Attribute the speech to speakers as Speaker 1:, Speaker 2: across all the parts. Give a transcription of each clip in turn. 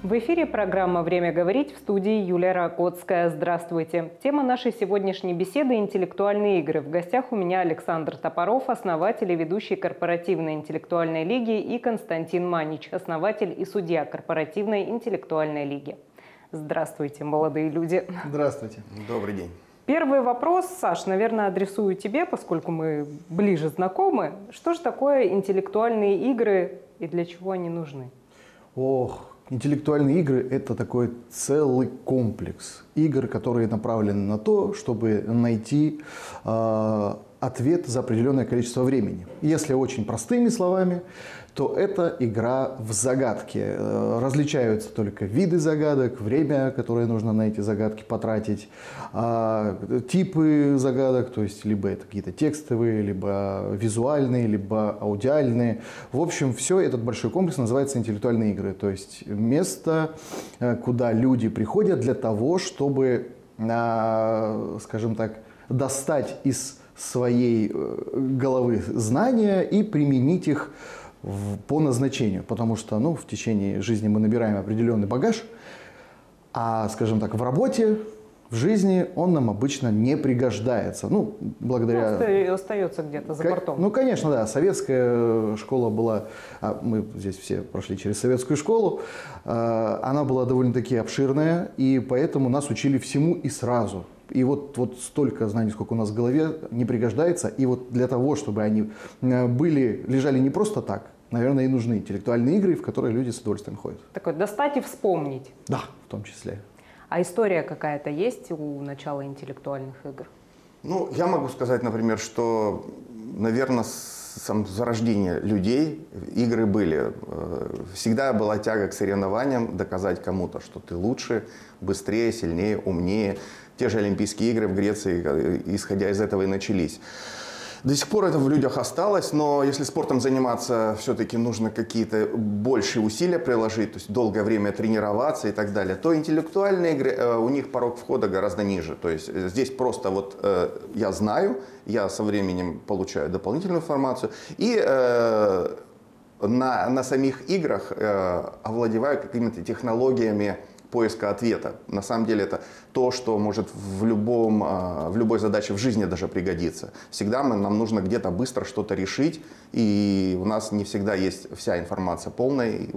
Speaker 1: В эфире программа «Время говорить», в студии Юлия Ракотская. Здравствуйте. Тема нашей сегодняшней беседы – интеллектуальные игры. В гостях у меня Александр Топоров, основатель и ведущий корпоративной интеллектуальной лиги, и Константин Манич, основатель и судья корпоративной интеллектуальной лиги. Здравствуйте, молодые люди.
Speaker 2: Здравствуйте.
Speaker 3: Добрый день.
Speaker 1: Первый вопрос, Саш, наверное, адресую тебе, поскольку мы ближе знакомы. Что же такое интеллектуальные игры и для чего они нужны?
Speaker 2: Интеллектуальные игры – это такой целый комплекс игр, которые направлены на то, чтобы найти ответ за определенное количество времени. Если очень простыми словами, то это игра в загадки. Различаются только виды загадок, время, которое нужно на эти загадки потратить, типы загадок, то есть либо это какие-то текстовые, либо визуальные, либо аудиальные. В общем, все этот большой комплекс называется интеллектуальные игры. То есть место, куда люди приходят для того, чтобы, скажем так, достать из своей головы знания и применить их по назначению. Потому что в течение жизни мы набираем определенный багаж, а, скажем так, в работе, в жизни он нам обычно не пригождается. Благодаря...
Speaker 1: остается где-то за бортом.
Speaker 2: Конечно, да. Советская школа была, мы здесь все прошли через советскую школу, она была довольно-таки обширная, и поэтому нас учили всему и сразу. И вот столько знаний, сколько у нас в голове, не пригождается. И вот для того, чтобы они лежали не просто так, наверное, и нужны интеллектуальные игры, в которые люди с удовольствием ходят.
Speaker 1: Такой достать и вспомнить.
Speaker 2: Да, в том числе.
Speaker 1: А история какая-то есть у начала интеллектуальных игр?
Speaker 3: Я могу сказать, например, что, наверное, с зарождения людей игры были. Всегда была тяга к соревнованиям, доказать кому-то, что ты лучше, быстрее, сильнее, умнее. Те же Олимпийские игры в Греции, исходя из этого, и начались. До сих пор это в людях осталось, но если спортом заниматься, все-таки нужно какие-то большие усилия приложить, то есть долгое время тренироваться и так далее, то интеллектуальные игры, у них порог входа гораздо ниже. То есть здесь просто я знаю, я со временем получаю дополнительную информацию, и на самих играх овладеваю какими-то технологиями поиска ответа. На самом деле это то, что может в любой задаче в жизни даже пригодиться. Всегда нам нужно где-то быстро что-то решить, и у нас не всегда есть вся информация полная. И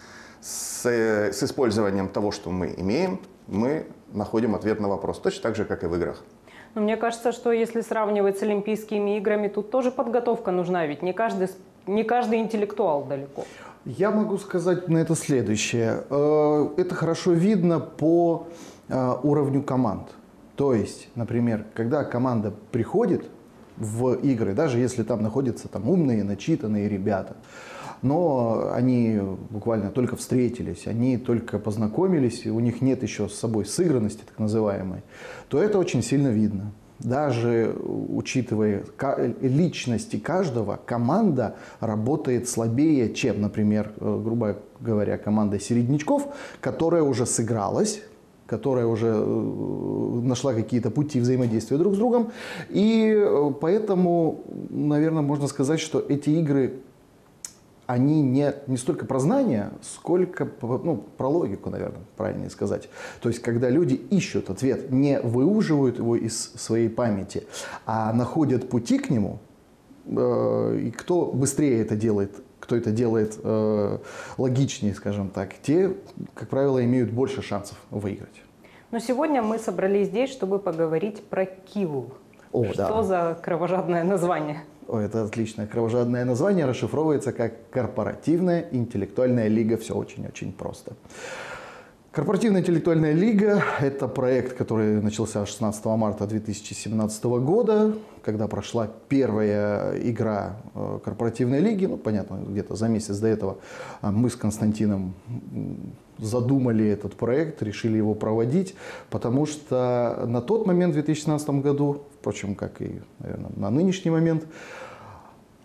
Speaker 3: с использованием того, что мы имеем, мы находим ответ на вопрос. Точно так же, как и в играх.
Speaker 1: Но мне кажется, что если сравнивать с Олимпийскими играми, тут тоже подготовка нужна, ведь не каждый интеллектуал далеко.
Speaker 2: Я могу сказать на это следующее. Это хорошо видно по уровню команд. То есть, например, когда команда приходит в игры, даже если там находятся умные, начитанные ребята, но они буквально только встретились, они только познакомились, и у них нет еще с собой сыгранности, так называемой, то это очень сильно видно. Даже учитывая личности каждого, команда работает слабее, чем, например, грубо говоря, команда середнячков, которая уже сыгралась, которая уже нашла какие-то пути взаимодействия друг с другом. И поэтому, наверное, можно сказать, что эти игры, они не столько про знания, сколько про логику, наверное, правильнее сказать. То есть, когда люди ищут ответ, не выуживают его из своей памяти, а находят пути к нему, и кто быстрее это делает, кто это делает логичнее, скажем так, те, как правило, имеют больше шансов выиграть.
Speaker 1: Но сегодня мы собрались здесь, чтобы поговорить про Кивул. Что за кровожадное название?
Speaker 2: Это отличное кровожадное название, расшифровывается как «Корпоративная интеллектуальная лига». Все очень-очень просто. Корпоративная интеллектуальная лига – это проект, который начался 16 марта 2017 года, когда прошла первая игра корпоративной лиги. Понятно, где-то за месяц до этого мы с Константином задумали этот проект, решили его проводить, потому что на тот момент, в 2017 году, впрочем, как и, наверное, на нынешний момент,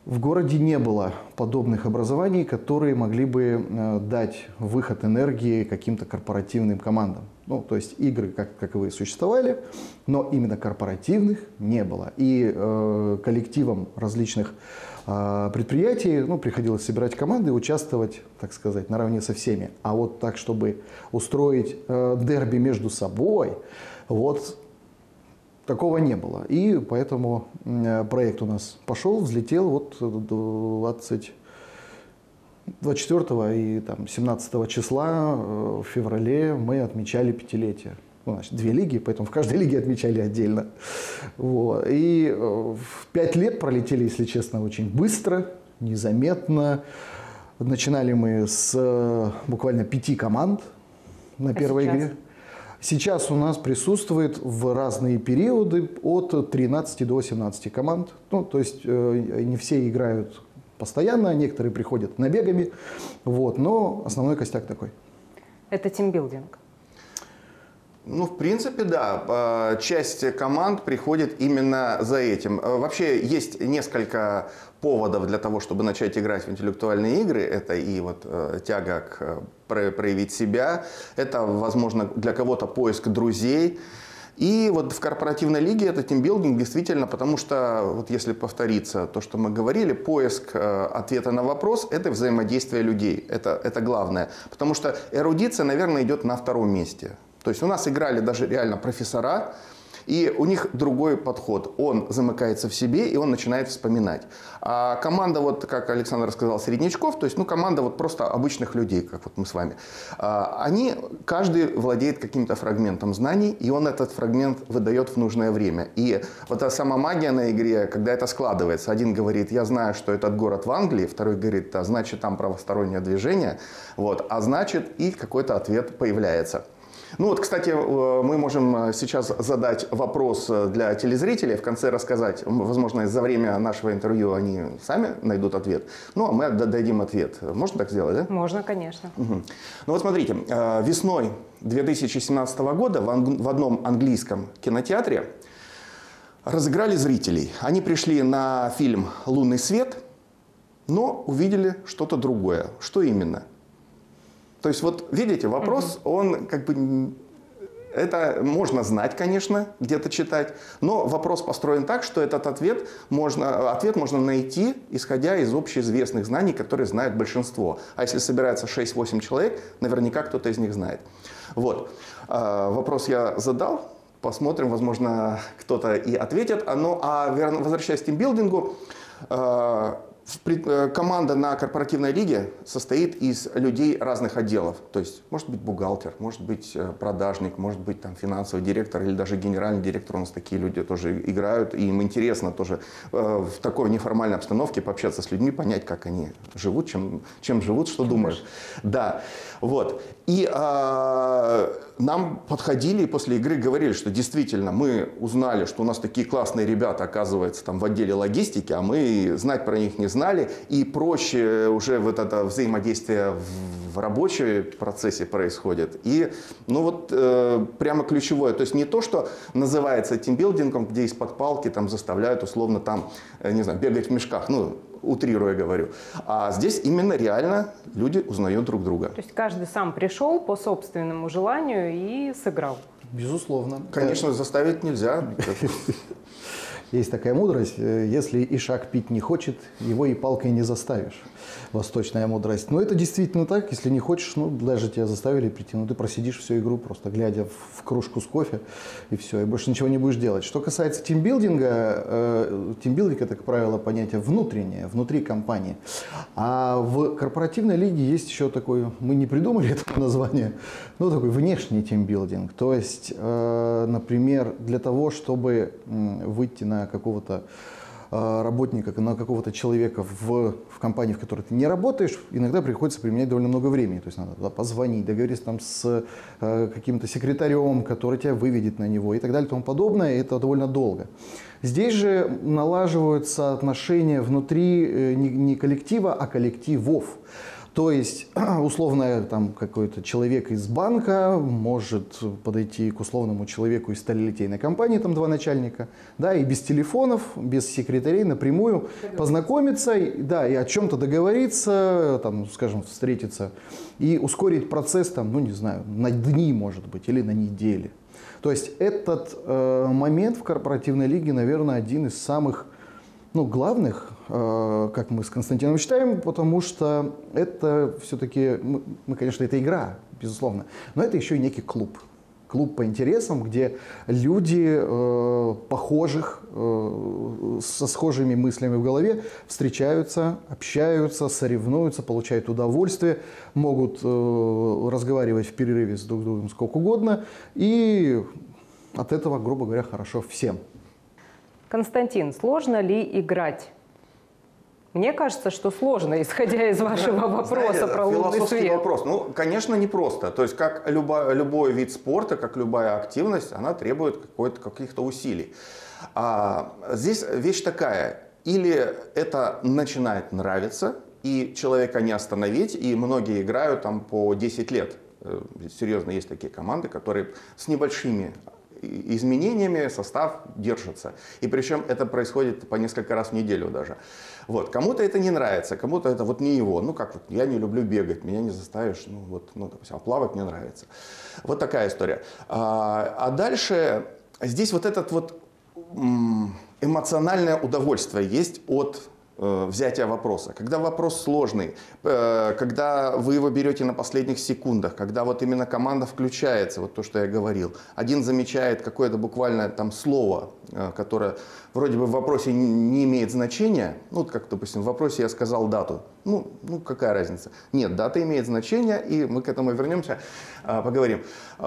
Speaker 2: В городе не было подобных образований, которые могли бы дать выход энергии каким-то корпоративным командам. Ну, то есть игры как таковые существовали, но именно корпоративных не было. И коллективам различных предприятий приходилось собирать команды и участвовать, так сказать, наравне со всеми. А вот так, чтобы устроить дерби между собой, вот такого не было. И поэтому проект у нас пошел, взлетел. Вот 24 и 17 числа в феврале мы отмечали 5-летие. Ну, значит, 2 лиги, поэтому в каждой лиге отмечали отдельно. Вот. И 5 лет пролетели, если честно, очень быстро, незаметно. Начинали мы с буквально 5 команд на первой игре. Сейчас у нас присутствует в разные периоды от 13 до 18 команд. Ну, то есть не все играют постоянно, некоторые приходят набегами, вот, но основной костяк такой.
Speaker 1: Это тимбилдинг?
Speaker 3: Ну, в принципе, да. Часть команд приходит именно за этим. Вообще, есть несколько поводов для того, чтобы начать играть в интеллектуальные игры. Это и вот тяга к проявить себя. Это, возможно, для кого-то поиск друзей. И вот в корпоративной лиге это тимбилдинг действительно, потому что, вот если повториться то, что мы говорили, поиск ответа на вопрос – это взаимодействие людей. Это главное. Потому что эрудиция, наверное, идет на втором месте. То есть у нас играли даже реально профессора, и у них другой подход. Он замыкается в себе, и он начинает вспоминать. А команда, вот как Александр сказал, среднячков, то есть команда вот просто обычных людей, как вот мы с вами, они, каждый владеет каким-то фрагментом знаний, и он этот фрагмент выдает в нужное время. И вот та сама магия на игре, когда это складывается. Один говорит, я знаю, что этот город в Англии, второй говорит, а значит там правостороннее движение, вот, а значит и какой-то ответ появляется. Ну вот, кстати, мы можем сейчас задать вопрос для телезрителей, в конце рассказать, возможно, за время нашего интервью они сами найдут ответ, ну а мы дадим ответ. Можно так сделать, да?
Speaker 1: Можно, конечно.
Speaker 3: Угу. Ну вот смотрите, весной 2017 года в одном английском кинотеатре разыграли зрителей. Они пришли на фильм «Лунный свет», но увидели что-то другое. Что именно? То есть, вот видите, вопрос, он как бы, это можно знать, конечно, где-то читать, но вопрос построен так, что этот ответ можно найти, исходя из общеизвестных знаний, которые знает большинство. А если собирается 6-8 человек, наверняка кто-то из них знает. Вот. Вопрос я задал, посмотрим, возможно, кто-то и ответит. Ну, а возвращаясь к тимбилдингу, команда на корпоративной лиге состоит из людей разных отделов. То есть, может быть, бухгалтер, может быть, продажник, может быть, там, финансовый директор или даже генеральный директор. У нас такие люди тоже играют. И им интересно тоже в такой неформальной обстановке пообщаться с людьми, понять, как они живут, чем живут, что думают. Да, вот. И нам подходили и после игры говорили, что действительно мы узнали, что у нас такие классные ребята, оказывается, там в отделе логистики, а мы знать про них не знали. И проще уже вот это взаимодействие в рабочем процессе происходит. И ну вот прямо ключевое. То есть не то, что называется тимбилдингом, где из-под палки там заставляют условно там, не знаю, бегать в мешках. Ну, утрируя говорю. А здесь именно реально люди узнают друг друга.
Speaker 1: То есть каждый сам пришел по собственному желанию и сыграл.
Speaker 2: Безусловно.
Speaker 3: Конечно, заставить нельзя.
Speaker 2: Есть такая мудрость, если ишак пить не хочет, его и палкой не заставишь. Восточная мудрость. Но это действительно так, если не хочешь, ну даже тебя заставили прийти, ну ты просидишь всю игру, просто глядя в кружку с кофе, и все, и больше ничего не будешь делать. Что касается тимбилдинга, тимбилдинг это, как правило, понятие внутреннее, внутри компании. А в корпоративной лиге есть еще такое, мы не придумали это название, но такой внешний тимбилдинг. То есть, например, для того, чтобы выйти на какого-то работника, на какого-то человека в компании, в которой ты не работаешь, иногда приходится применять довольно много времени. То есть надо туда позвонить, договориться там с каким-то секретарем, который тебя выведет на него и так далее и тому подобное. И это довольно долго. Здесь же налаживаются отношения внутри не коллектива, а коллективов. То есть, условно, там какой-то человек из банка может подойти к условному человеку из сталелитейной компании, там два начальника, да, и без телефонов, без секретарей напрямую познакомиться, да, и о чем-то договориться, там, скажем, встретиться, и ускорить процесс, там, ну, не знаю, на дни, может быть, или на недели. То есть, этот момент в корпоративной лиге, наверное, один из самых главных, как мы с Константином считаем, потому что это все-таки, конечно, это игра, безусловно, но это еще и некий клуб. Клуб по интересам, где люди похожих, со схожими мыслями в голове встречаются, общаются, соревнуются, получают удовольствие, могут разговаривать в перерыве с друг другом сколько угодно, и от этого, грубо говоря, хорошо всем.
Speaker 1: Константин, сложно ли играть? Мне кажется, что сложно, исходя из вашего вопроса про лунный свет.
Speaker 3: Философский вопрос. Ну, конечно, непросто. То есть, как любой вид спорта, как любая активность, она требует каких-то усилий. Здесь вещь такая. Или это начинает нравиться, и человека не остановить, и многие играют там по 10 лет. Серьезно, есть такие команды, которые с небольшими изменениями состав держится. И причем это происходит по несколько раз в неделю даже. Вот. Кому-то это не нравится, кому-то это вот не его. Ну как вот, я не люблю бегать, меня не заставишь, допустим, а плавать мне нравится. Вот такая история. А дальше здесь вот этот вот эмоциональное удовольствие есть от взятия вопроса. Когда вопрос сложный, когда вы его берете на последних секундах, когда вот именно команда включается, вот то, что я говорил, один замечает какое-то буквально там слово, которое вроде бы в вопросе не имеет значения, ну, как, допустим, в вопросе я сказал дату, ну, какая разница? Нет, дата имеет значение, и мы к этому вернемся, поговорим.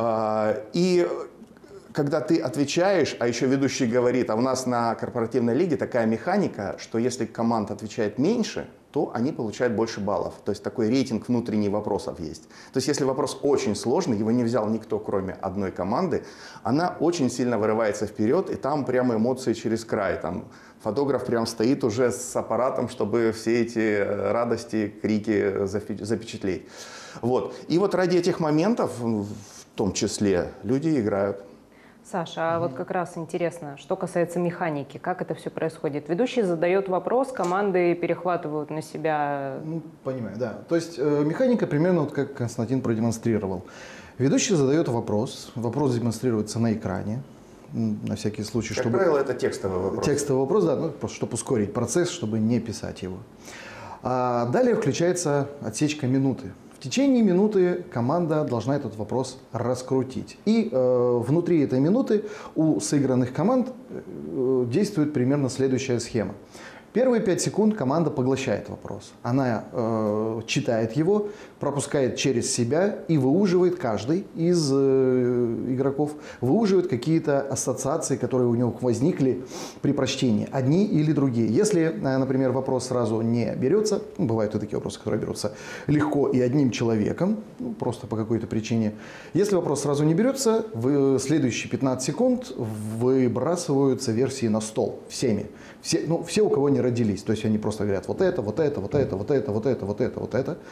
Speaker 3: И когда ты отвечаешь, а еще ведущий говорит, а у нас на корпоративной лиге такая механика, что если команда отвечает меньше, то они получают больше баллов. То есть такой рейтинг внутренних вопросов есть. То есть если вопрос очень сложный, его не взял никто, кроме одной команды, она очень сильно вырывается вперед, и там прямо эмоции через край. Там фотограф прям стоит уже с аппаратом, чтобы все эти радости, крики запечатлеть. Вот. И вот ради этих моментов, в том числе, люди играют.
Speaker 1: Саша, а вот как раз интересно, что касается механики, как это все происходит? Ведущий задает вопрос, команды перехватывают на себя.
Speaker 2: Понимаю, да. То есть механика примерно вот как Константин продемонстрировал. Ведущий задает вопрос, вопрос демонстрируется на экране, на всякий случай.
Speaker 3: Как правило, это текстовый вопрос.
Speaker 2: Текстовый вопрос, да, просто чтобы ускорить процесс, чтобы не писать его. А далее включается отсечка минуты. В течение минуты команда должна этот вопрос раскрутить. И внутри этой минуты у сыгранных команд действует примерно следующая схема. Первые 5 секунд команда поглощает вопрос. Она читает его, пропускает через себя и выуживает, каждый из игроков, выуживает какие-то ассоциации, которые у него возникли при прочтении, одни или другие. Если, например, вопрос сразу не берется, бывают и такие вопросы, которые берутся легко и одним человеком, просто по какой-то причине. Если вопрос сразу не берется, в следующие 15 секунд выбрасываются версии на стол всеми. Все, у кого не родились. То есть они просто говорят вот это, вот это, вот это, вот это, вот это, вот это, вот это.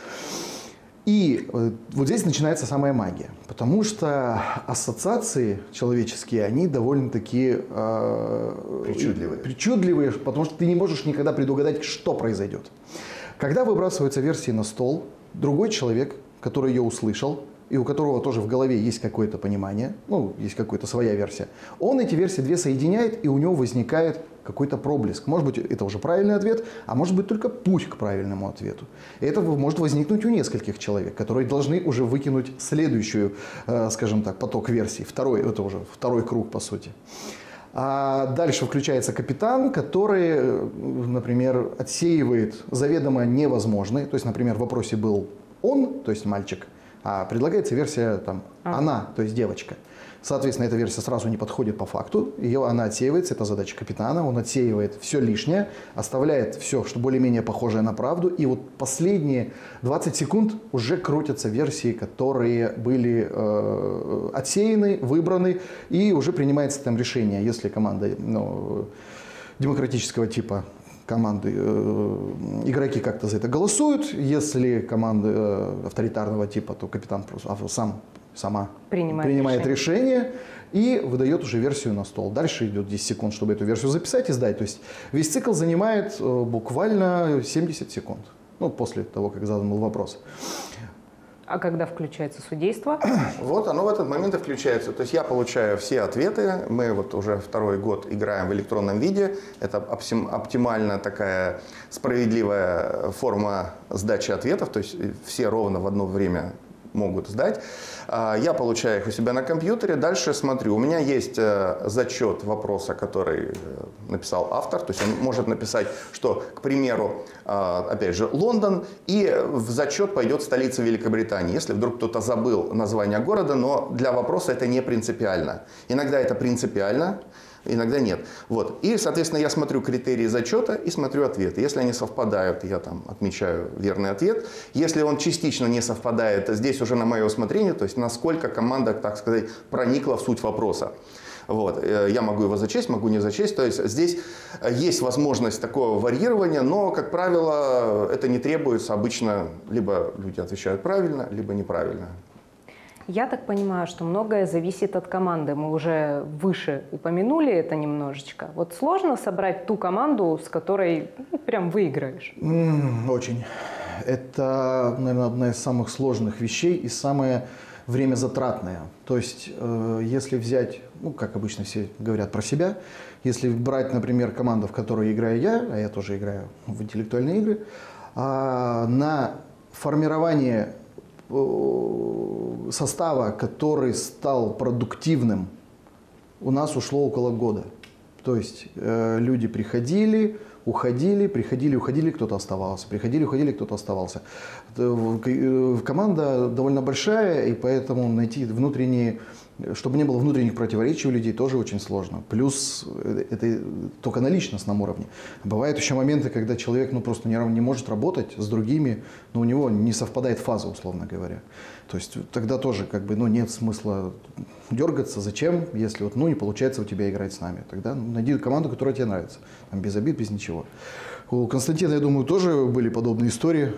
Speaker 2: И вот здесь начинается самая магия. Потому что ассоциации человеческие, они довольно-таки причудливые, потому что ты не можешь никогда предугадать, что произойдет. Когда выбрасываются версии на стол, другой человек, который ее услышал, и у которого тоже в голове есть какое-то понимание, есть какая-то своя версия, он эти версии две соединяет, и у него возникает какой-то проблеск. Может быть, это уже правильный ответ, а может быть, только путь к правильному ответу. И это может возникнуть у нескольких человек, которые должны уже выкинуть следующую, скажем так, поток версий. Это уже второй круг, по сути. А дальше включается капитан, который, например, отсеивает заведомо невозможные. То есть, например, в вопросе был он, то есть мальчик, а предлагается версия она, то есть девочка. Соответственно, эта версия сразу не подходит по факту, она отсеивается, это задача капитана, он отсеивает все лишнее, оставляет все, что более-менее похожее на правду, и вот последние 20 секунд уже крутятся версии, которые были отсеяны, выбраны, и уже принимается там решение, если команда демократического типа команды, игроки как-то за это голосуют. Если команды авторитарного типа, то капитан просто сама принимает решение и выдает уже версию на стол. Дальше идет 10 секунд, чтобы эту версию записать и сдать. То есть весь цикл занимает буквально 70 секунд. Ну, после того, как задан был вопрос.
Speaker 1: А когда включается судейство?
Speaker 3: Вот оно в этот момент и включается. То есть я получаю все ответы. Мы вот уже второй год играем в электронном виде. Это оптимально такая справедливая форма сдачи ответов. То есть все ровно в одно время могут сдать. Я получаю их у себя на компьютере, дальше смотрю. У меня есть зачет вопроса, который написал автор. То есть он может написать, что, к примеру, опять же, Лондон, и в зачет пойдет столица Великобритании. Если вдруг кто-то забыл название города, но для вопроса это не принципиально. Иногда это принципиально, иногда нет. Вот. И, соответственно, я смотрю критерии зачета и смотрю ответы. Если они совпадают, я там отмечаю верный ответ. Если он частично не совпадает, здесь уже на мое усмотрение, то есть насколько команда, так сказать, проникла в суть вопроса. Вот. Я могу его зачесть, могу не зачесть. То есть здесь есть возможность такого варьирования, но, как правило, это не требуется. Обычно либо люди отвечают правильно, либо неправильно.
Speaker 1: Я так понимаю, что многое зависит от команды. Мы уже выше упомянули это немножечко. Вот сложно собрать ту команду, с которой прям выиграешь?
Speaker 2: Очень. Это, наверное, одна из самых сложных вещей и самое времязатратное. То есть, если взять, ну, как обычно все говорят про себя, если брать, например, команду, в которой играю я, а я тоже играю в интеллектуальные игры, на формирование состава, который стал продуктивным, у нас ушло около года. То есть люди приходили, уходили, кто-то оставался. Приходили, уходили, кто-то оставался. Команда довольно большая, и поэтому найти внутренние, чтобы не было внутренних противоречий у людей, тоже очень сложно. Плюс это только на личностном уровне. Бывают еще моменты, когда человек просто не может работать с другими, но у него не совпадает фаза, условно говоря. То есть тогда тоже нет смысла дергаться. Зачем, если не получается у тебя играть с нами? Тогда найди команду, которая тебе нравится. Без обид, без ничего. У Константина, я думаю, тоже были подобные истории.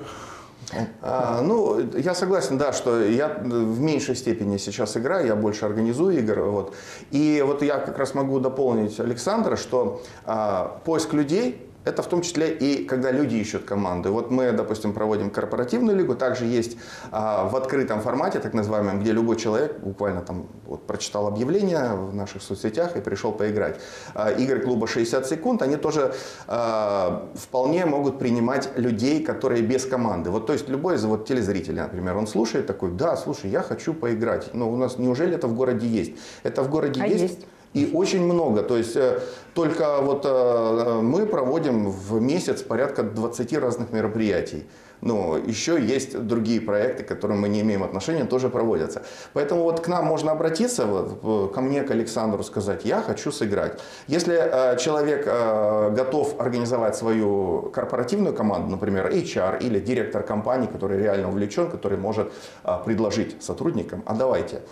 Speaker 3: Я согласен, да, что я в меньшей степени сейчас играю, я больше организую игр. Вот. И вот я как раз могу дополнить Александра, что поиск людей — это в том числе и когда люди ищут команды. Вот мы, допустим, проводим корпоративную лигу, также есть в открытом формате, так называемом, где любой человек буквально там прочитал объявление в наших соцсетях и пришел поиграть. Игры клуба 60 секунд, они тоже вполне могут принимать людей, которые без команды. То есть любой из телезрителей, например, он слушает такой: да, слушай, я хочу поиграть. Но у нас неужели это в городе есть? Это в городе есть. И очень много. То есть только мы проводим в месяц порядка 20 разных мероприятий. Но еще есть другие проекты, к которым мы не имеем отношения, тоже проводятся. Поэтому к нам можно обратиться, ко мне, к Александру, сказать: я хочу сыграть. Если человек готов организовать свою корпоративную команду, например, HR или директор компании, который реально увлечен, который может предложить сотрудникам: а давайте.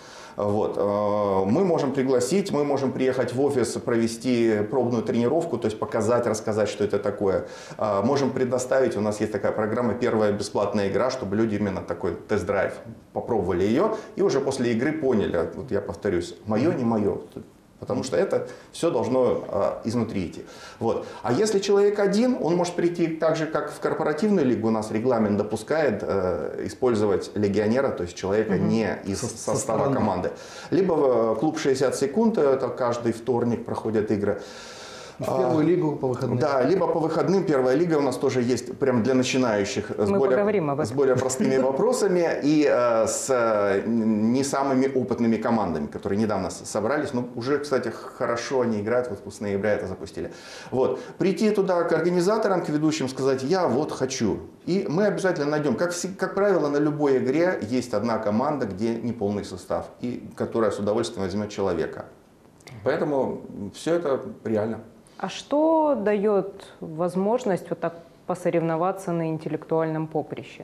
Speaker 3: Мы можем пригласить, мы можем приехать в офис, провести пробную тренировку, то есть показать, рассказать, что это такое. Можем предоставить, у нас есть такая программа «Первая бесплатная игра», чтобы люди именно такой тест-драйв попробовали ее и уже после игры поняли, я повторюсь, мое, не мое. Потому что это все должно изнутри идти. А если человек один, он может прийти так же, как в корпоративную лигу. У нас регламент допускает использовать легионера, то есть человека не из состава команды. Либо в клуб 60 секунд, это каждый вторник проходят игры.
Speaker 2: В первую лигу по выходным.
Speaker 3: Да, либо по выходным. Первая лига у нас тоже есть прям для начинающих. С более простыми вопросами и с не самыми опытными командами, которые недавно собрались. Уже, кстати, хорошо они играют. С ноября это запустили. Прийти туда к организаторам, к ведущим, сказать: я хочу. И мы обязательно найдем. Как правило, на любой игре есть одна команда, где неполный состав, и которая с удовольствием возьмет человека. Поэтому все это реально.
Speaker 1: А что дает возможность так посоревноваться на интеллектуальном поприще?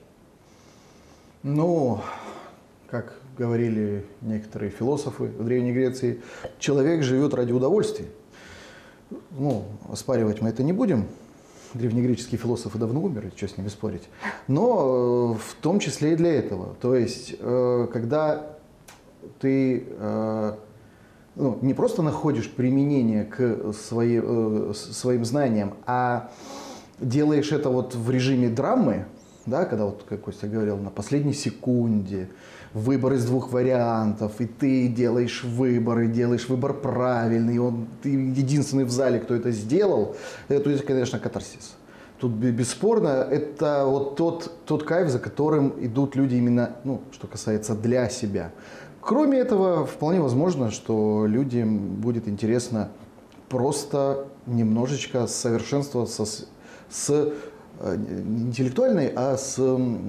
Speaker 2: Как говорили некоторые философы в Древней Греции, человек живет ради удовольствия. Оспаривать мы это не будем. древнегреческие философы давно умерли, что с ними спорить. Но в том числе и для этого. То есть, когда ты не просто находишь применение к своим знаниям, а делаешь это вот в режиме драмы, да, когда, вот, как Костя говорил, на последней секунде, выбор из 2 вариантов, и ты делаешь выбор правильный, ты единственный в зале, кто это сделал, это, конечно, катарсис. Тут бесспорно, это вот тот кайф, за которым идут люди именно, что касается для себя. Кроме этого, вполне возможно, что людям будет интересно просто немножечко совершенствоваться с не интеллектуальной, а с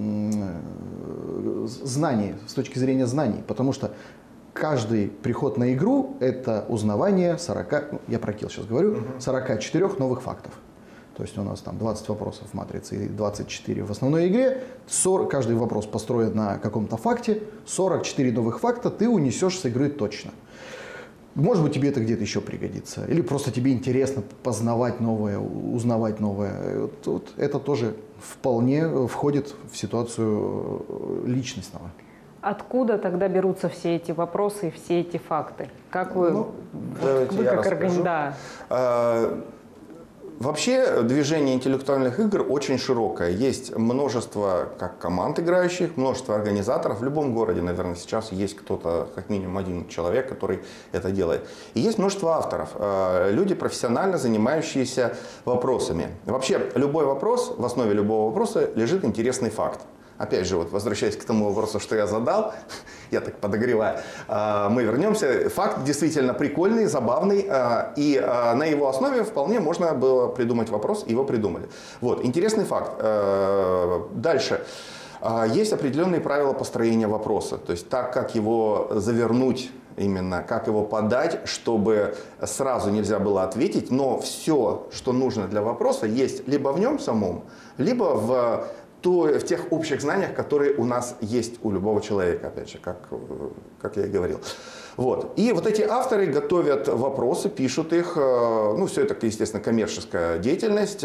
Speaker 2: знаний, с точки зрения знаний. Потому что каждый приход на игру – это узнавание я про Kill сейчас говорю, 44 новых фактов. То есть у нас там 20 вопросов в матрице и 24 в основной игре. Каждый вопрос построен на каком-то факте. 44 новых факта ты унесешь с игры точно. Может быть, тебе это где-то еще пригодится. Или просто тебе интересно познавать новое, узнавать новое. Вот это тоже вполне входит в ситуацию личностного.
Speaker 1: Откуда тогда берутся все эти вопросы и все эти факты? Как вы,
Speaker 3: Вообще движение интеллектуальных игр очень широкое. Есть множество как команд играющих, множество организаторов. В любом городе, наверное, сейчас есть кто-то, как минимум один человек, который это делает. И есть множество авторов. Люди, профессионально занимающиеся вопросами. Вообще любой вопрос, в основе любого вопроса лежит интересный факт. Опять же, вот возвращаясь к тому вопросу, что я задал, я так подогреваю, мы вернемся. Факт действительно прикольный, забавный, и на его основе вполне можно было придумать вопрос, и его придумали. Вот, интересный факт. Дальше. Есть определенные правила построения вопроса, то есть так, как его завернуть, именно как его подать, чтобы сразу нельзя было ответить, но все, что нужно для вопроса, есть либо в нем самом, либо в тех общих знаниях, которые у нас есть у любого человека, опять же, как я и говорил. Вот. И вот эти авторы готовят вопросы, пишут их, все это, естественно, коммерческая деятельность.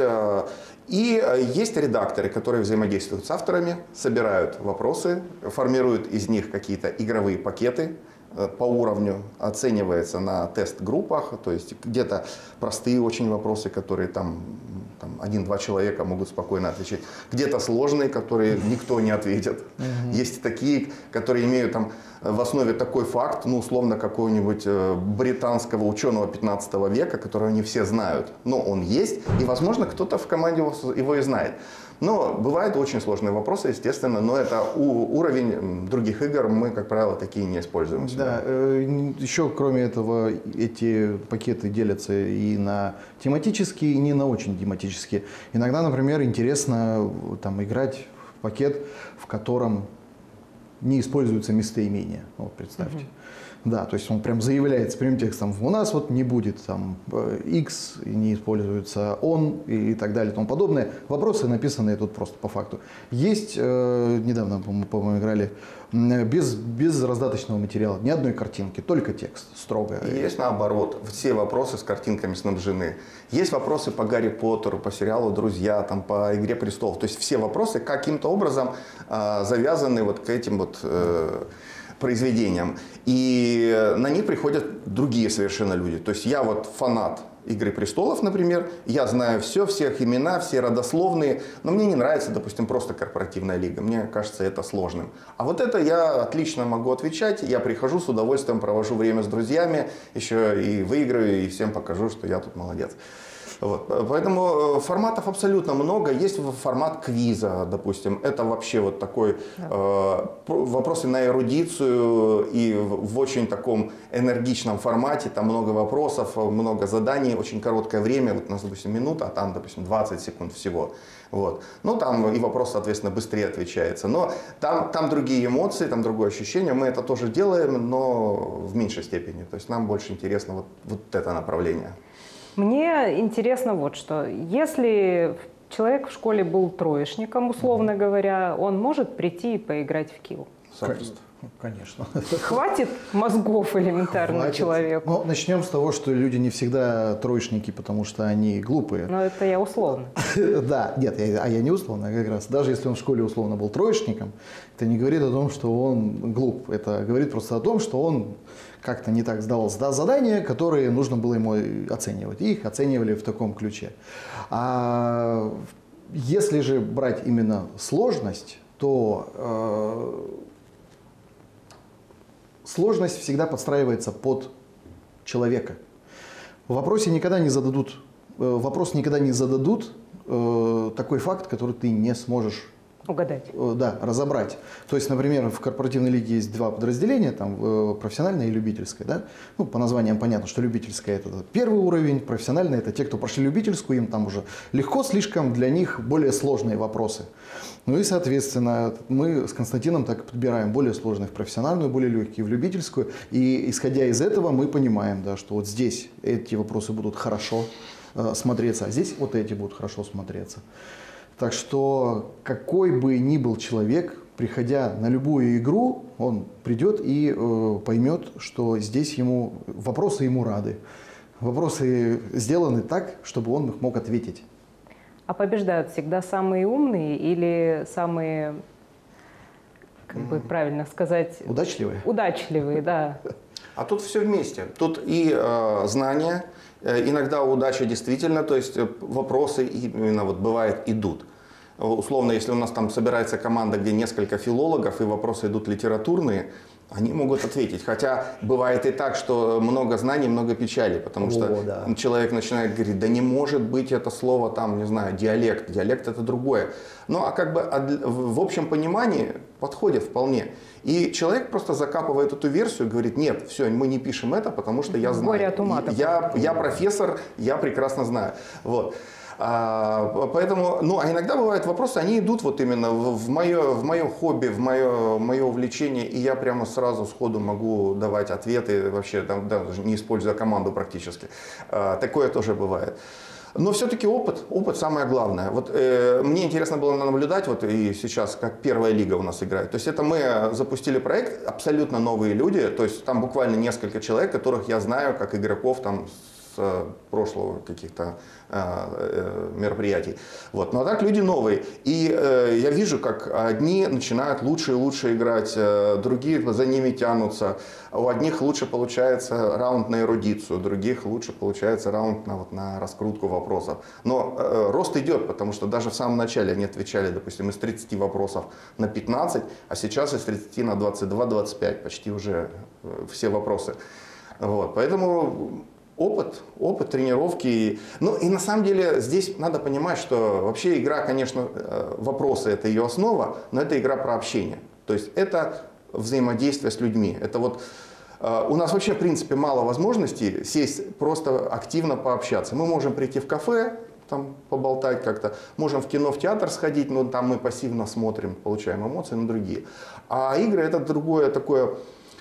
Speaker 3: И есть редакторы, которые взаимодействуют с авторами, собирают вопросы, формируют из них какие-то игровые пакеты по уровню, оценивается на тест-группах, то есть где-то простые очень вопросы, которые там 1-2 человека могут спокойно отвечать. Где-то сложные, которые никто не ответит. Есть такие, которые имеют в основе такой факт, условно, какого-нибудь британского ученого 15 века, которого не все знают. Но он есть, и, возможно, кто-то в команде его и знает. Но бывают очень сложные вопросы, естественно, но это уровень других игр, мы, как правило, такие не используем.
Speaker 2: Да, еще кроме этого, эти пакеты делятся и на тематические, и не на очень тематические. Иногда, например, интересно играть в пакет, в котором не используются местоимения. Вот представьте. Да, то есть он прям заявляет с прямым текстом, у нас вот не будет X, не используется он и так далее и тому подобное. Вопросы написанные тут просто по факту. Есть, недавно, по-моему, играли без раздаточного материала, ни одной картинки, только текст, строго.
Speaker 3: И есть наоборот, все вопросы с картинками снабжены. Есть вопросы по Гарри Поттеру, по сериалу «Друзья», по «Игре престолов». То есть все вопросы каким-то образом завязаны вот к этим вот произведениям. И на них приходят другие совершенно люди. То есть я вот фанат «Игры престолов», например, я знаю всех имена, все родословные, но мне не нравится, допустим, просто корпоративная лига. Мне кажется это сложным. А вот это я отлично могу отвечать. Я прихожу с удовольствием, провожу время с друзьями, еще и выиграю, и всем покажу, что я тут молодец. Вот. Поэтому форматов абсолютно много. Есть формат квиза, допустим. Это вообще вот такой вопросы на эрудицию и в очень таком энергичном формате. Там много вопросов, много заданий, очень короткое время. Вот у нас, допустим, минута, а там, допустим, 20 секунд всего. Вот. Там и вопрос, соответственно, быстрее отвечается. Но там другие эмоции, там другое ощущение. Мы это тоже делаем, но в меньшей степени. То есть нам больше интересно вот это направление.
Speaker 1: Мне интересно вот что. Если человек в школе был троечником, условно говоря, он может прийти и поиграть в Kill?
Speaker 2: Конечно.
Speaker 1: Хватит мозгов элементарно
Speaker 2: Хватит.
Speaker 1: человеку?
Speaker 2: Ну, начнем с того, что люди не всегда троечники, потому что они глупые.
Speaker 1: Но это я условно.
Speaker 2: Да, нет, я не условно, а как раз. Даже если он в школе условно был троечником, это не говорит о том, что он глуп. Это говорит просто о том, что он как-то не так сдал задания, которые нужно было ему оценивать. И их оценивали в таком ключе. А если же брать именно сложность, то сложность всегда подстраивается под человека. Вопрос никогда не зададут такой факт, который ты не сможешь
Speaker 1: Угадать.
Speaker 2: да, разобрать. То есть, например, в корпоративной лиге есть два подразделения, там профессиональное и любительское. Да? Ну, по названиям понятно, что любительское – это первый уровень, профессиональное – это те, кто прошли любительскую, им там уже легко слишком, для них более сложные вопросы. Ну и, соответственно, мы с Константином так подбираем более сложные в профессиональную, более легкие в любительскую. И исходя из этого мы понимаем, да, что вот здесь эти вопросы будут хорошо смотреться, а здесь вот эти будут хорошо смотреться. Так что какой бы ни был человек, приходя на любую игру, он придет и поймет, что здесь вопросы ему рады. Вопросы сделаны так, чтобы он их мог ответить.
Speaker 1: А побеждают всегда самые умные или самые, как бы правильно сказать,
Speaker 2: Удачливые?
Speaker 1: удачливые, да.
Speaker 3: А тут все вместе. Тут и знания, иногда удача действительно, то есть вопросы именно вот бывает идут. Условно, если у нас там собирается команда, где несколько филологов и вопросы идут литературные, они могут ответить. Хотя бывает и так, что много знаний, много печали, потому что
Speaker 2: да.
Speaker 3: человек начинает говорить, да не может быть это слово там, не знаю, диалект. Диалект это другое. Ну а как бы в общем понимании подходит вполне. И человек просто закапывает эту версию и говорит, нет, все, мы не пишем это, потому что я знаю.
Speaker 1: Горе от ума.
Speaker 3: Я профессор, я прекрасно знаю. Вот. Поэтому, а иногда бывают вопросы, они идут вот именно в мое хобби, в мое увлечение, и я прямо сразу сходу могу давать ответы, вообще даже не используя команду практически. Такое тоже бывает. Но все-таки опыт самое главное. Вот, мне интересно было наблюдать, вот и сейчас, как первая лига у нас играет. То есть это мы запустили проект, абсолютно новые люди, то есть там буквально несколько человек, которых я знаю как игроков там с прошлого каких-то мероприятий. Вот. Ну а так люди новые. И я вижу, как одни начинают лучше и лучше играть, другие за ними тянутся. У одних лучше получается раунд на эрудицию, у других лучше получается раунд на раскрутку вопросов. Но рост идет, потому что даже в самом начале они отвечали, допустим, из 30 вопросов на 15, а сейчас из 30 на 22-25, почти уже все вопросы. Вот. Поэтому опыт тренировки. Ну и на самом деле здесь надо понимать, что вообще игра, конечно, вопросы это ее основа, но это игра про общение. То есть это взаимодействие с людьми. Это вот у нас вообще в принципе мало возможностей сесть просто активно пообщаться. Мы можем прийти в кафе, там поболтать как-то, можем в кино, в театр сходить, но там мы пассивно смотрим, получаем эмоции, но другие. А игры это другое такое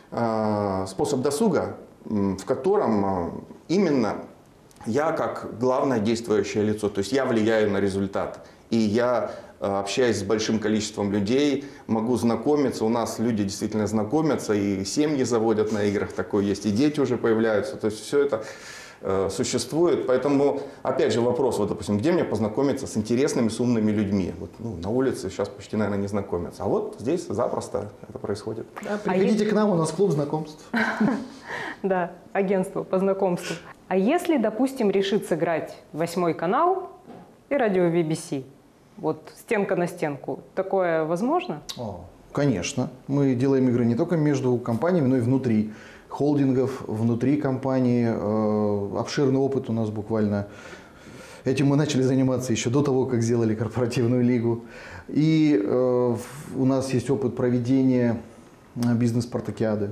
Speaker 3: способ досуга, в котором именно я как главное действующее лицо, то есть я влияю на результат. И я, общаясь с большим количеством людей, могу знакомиться, у нас люди действительно знакомятся, и семьи заводят на играх, такое есть, и дети уже появляются, то есть все это существует. Поэтому, опять же, вопрос, вот, допустим, где мне познакомиться с интересными, с умными людьми? Вот, на улице сейчас почти, наверное, не знакомятся. А вот здесь запросто это происходит.
Speaker 2: Да, приходите к нам, у нас клуб знакомств.
Speaker 1: Да, агентство по знакомству. А если, допустим, решит сыграть 8 канал и радио BBC, вот стенка на стенку, такое возможно?
Speaker 2: Конечно. Мы делаем игры не только между компаниями, но и внутри холдингов, внутри компании. Обширный опыт у нас буквально. Этим мы начали заниматься еще до того, как сделали корпоративную лигу. И у нас есть опыт проведения бизнес-спартакиады.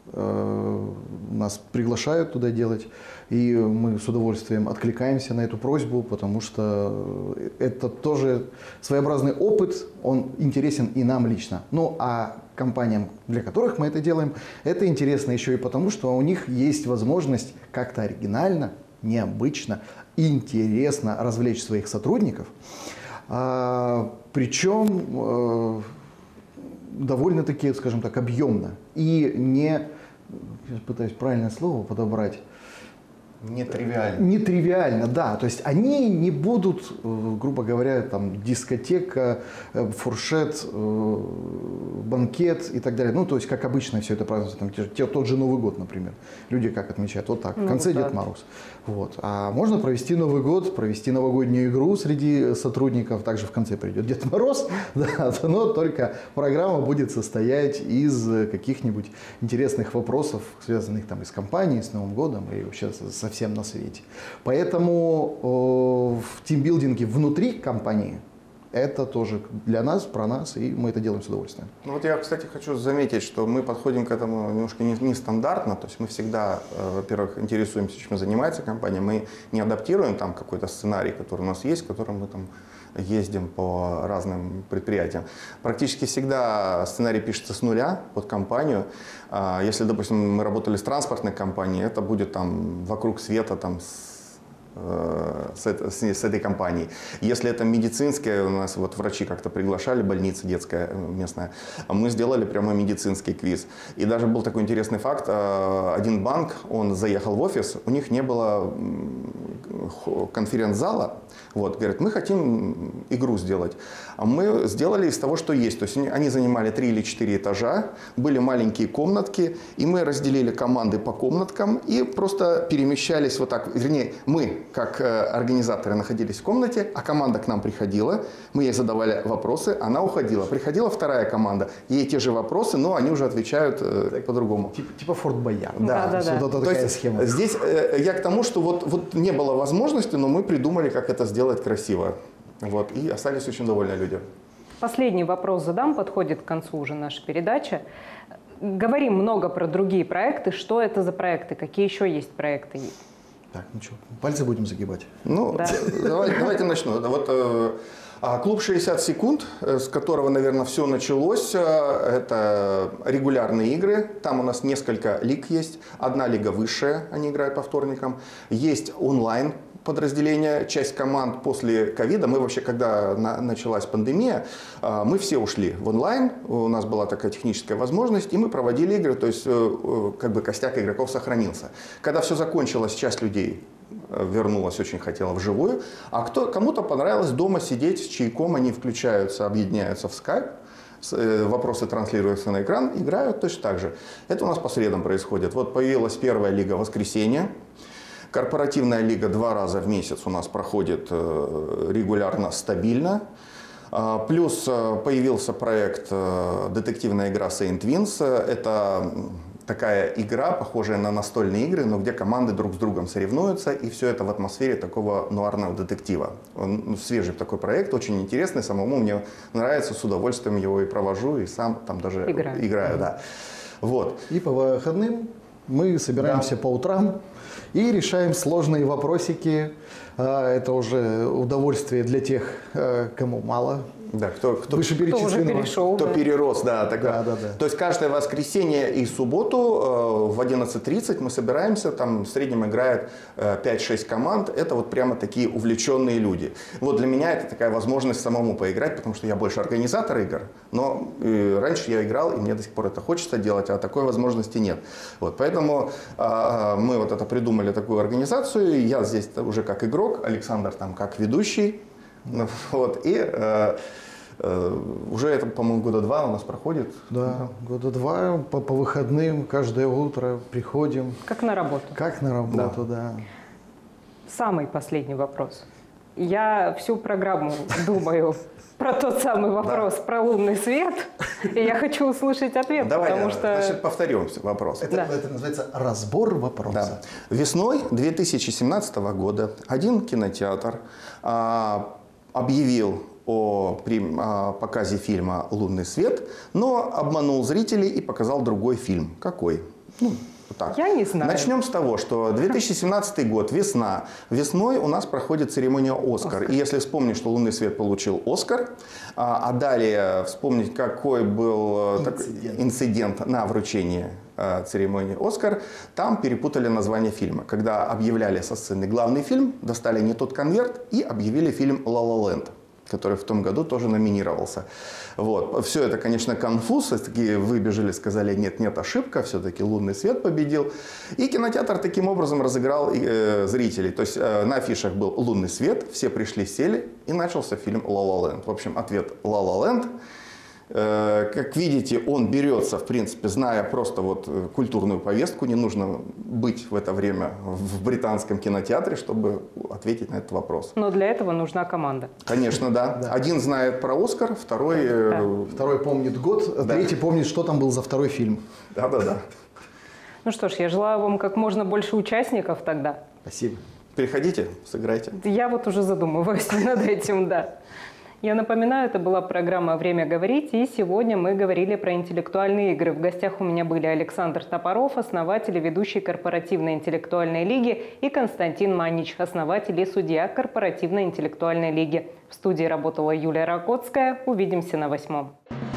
Speaker 2: Нас приглашают туда делать, и мы с удовольствием откликаемся на эту просьбу, потому что это тоже своеобразный опыт, он интересен и нам лично. Ну а компаниям, для которых мы это делаем, это интересно еще и потому, что у них есть возможность как-то оригинально, необычно, интересно развлечь своих сотрудников. Причем довольно-таки, скажем так, объемно. И не, я пытаюсь правильное слово подобрать,
Speaker 3: Нетривиально.
Speaker 2: нетривиально, да. То есть они не будут, грубо говоря, там дискотека, фуршет, банкет и так далее. Ну, то есть, как обычно все это празднуется, там, тот же Новый год, например. Люди как отмечают? Вот так. В конце Дед Мороз. Вот. А можно провести Новый год, провести новогоднюю игру среди сотрудников. Также в конце придет Дед Мороз, да, но только программа будет состоять из каких-нибудь интересных вопросов, связанных там и с компанией, с Новым годом и вообще со всем на свете. Поэтому в тимбилдинге внутри компании это тоже для нас, про нас, и мы это делаем с удовольствием.
Speaker 3: Ну вот я, кстати, хочу заметить, что мы подходим к этому немножко нестандартно. То есть мы всегда, во-первых, интересуемся, чем занимается компания. Мы не адаптируем там какой-то сценарий, который у нас есть, которым мы там ездим по разным предприятиям. Практически всегда сценарий пишется с нуля под компанию. Если, допустим, мы работали с транспортной компанией, это будет там вокруг света там, с этой компанией. Если это медицинское, у нас вот врачи как-то приглашали, больница детская местная, мы сделали прямо медицинский квиз. И даже был такой интересный факт, один банк, он заехал в офис, у них не было конференц-зала, вот, говорят, мы хотим игру сделать. А мы сделали из того, что есть. То есть они занимали 3 или 4 этажа, были маленькие комнатки, и мы разделили команды по комнаткам и просто перемещались вот так. Вернее, мы, как организаторы, находились в комнате, а команда к нам приходила, мы ей задавали вопросы, она уходила. Приходила вторая команда, ей те же вопросы, но они уже отвечают по-другому.
Speaker 2: Типа Форт Боярд.
Speaker 3: Да.
Speaker 2: Вот такая схема.
Speaker 3: Здесь я к тому, что вот не было возможности, но мы придумали, как это сделать красиво. Вот, и остались очень довольны люди.
Speaker 1: Последний вопрос задам, подходит к концу уже наша передача. Говорим много про другие проекты. Что это за проекты? Какие еще есть проекты?
Speaker 2: Так, ну что, пальцы будем загибать?
Speaker 3: Ну,
Speaker 1: да.
Speaker 3: давайте начну. Вот, клуб 60 секунд, с которого, наверное, все началось, это регулярные игры. Там у нас несколько лиг есть. Одна лига высшая, они играют по вторникам. Есть онлайн подразделение, часть команд после ковида. Мы вообще, когда началась пандемия, мы все ушли в онлайн. У нас была такая техническая возможность, и мы проводили игры, то есть как бы костяк игроков сохранился. Когда все закончилось, часть людей вернулась, очень хотела вживую, а кому-то понравилось дома сидеть с чайком, они включаются, объединяются в Skype, вопросы транслируются на экран, играют точно так же. Это у нас по средам происходит. Вот появилась первая лига «Воскресенье». Корпоративная лига 2 раза в месяц у нас проходит регулярно, стабильно. Плюс появился проект «Детективная игра Saint Wins». Это такая игра, похожая на настольные игры, но где команды друг с другом соревнуются, и все это в атмосфере такого нуарного детектива. Он свежий такой проект, очень интересный, самому мне нравится, с удовольствием его и провожу, и сам там даже играю. Да. Вот.
Speaker 2: И по выходным мы собираемся по утрам и решаем сложные вопросики. Это уже удовольствие для тех, кому мало.
Speaker 3: Да, кто
Speaker 1: перешел,
Speaker 3: кто перерос, да,
Speaker 2: да.
Speaker 3: То есть каждое воскресенье и субботу в 11:30 мы собираемся, там в среднем играет 5-6 команд, это вот прямо такие увлеченные люди. Вот для меня это такая возможность самому поиграть, потому что я больше организатор игр, но раньше я играл, и мне до сих пор это хочется делать, а такой возможности нет. Вот, поэтому мы вот это придумали, такую организацию, я здесь уже как игрок, Александр там как ведущий. Вот, и уже это, по-моему, года 2 у нас проходит.
Speaker 2: Да, года 2 по выходным, каждое утро приходим.
Speaker 1: Как на работу.
Speaker 2: Как на работу, да.
Speaker 1: Самый последний вопрос. Я всю программу думаю про тот самый вопрос, про лунный свет, и я хочу услышать ответ, потому что...
Speaker 3: Значит, повторим вопрос.
Speaker 2: Это называется разбор вопроса.
Speaker 3: Да. Весной 2017 года один кинотеатр объявил о показе фильма «Лунный свет», но обманул зрителей и показал другой фильм. Какой? Ну, вот так.
Speaker 1: Я не знаю.
Speaker 3: Начнем с того, что 2017 год, весна. Весной у нас проходит церемония «Оскар». И если вспомнить, что «Лунный свет» получил «Оскар», а далее вспомнить, какой был инцидент на вручении церемонии «Оскар», там перепутали название фильма. Когда объявляли со сцены главный фильм, достали не тот конверт и объявили фильм «Ла Ла Ленд». который в том году тоже номинировался. Вот. Все это, конечно, конфуз. Такие выбежали, сказали, нет, ошибка, все-таки «Лунный свет» победил. И кинотеатр таким образом разыграл зрителей. То есть на афишах был «Лунный свет», все пришли, сели, и начался фильм «Ла Ла Ленд». В общем, ответ «Ла Ла Ленд». Как видите, он берется, в принципе, зная просто вот культурную повестку. Не нужно быть в это время в британском кинотеатре, чтобы ответить на этот вопрос.
Speaker 1: Но для этого нужна команда.
Speaker 3: Конечно, да. Один знает про «Оскар», второй...
Speaker 2: Второй помнит год, третий помнит, что там был за второй фильм.
Speaker 3: Да.
Speaker 1: Ну что ж, я желаю вам как можно больше участников тогда.
Speaker 2: Спасибо.
Speaker 3: Приходите, сыграйте.
Speaker 1: Я вот уже задумываюсь над этим, да. Я напоминаю, это была программа «Время говорить», и сегодня мы говорили про интеллектуальные игры. В гостях у меня были Александр Топоров, основатель и ведущий корпоративной интеллектуальной лиги, и Константин Манич, основатель и судья корпоративной интеллектуальной лиги. В студии работала Юлия Ракотская. Увидимся на 8.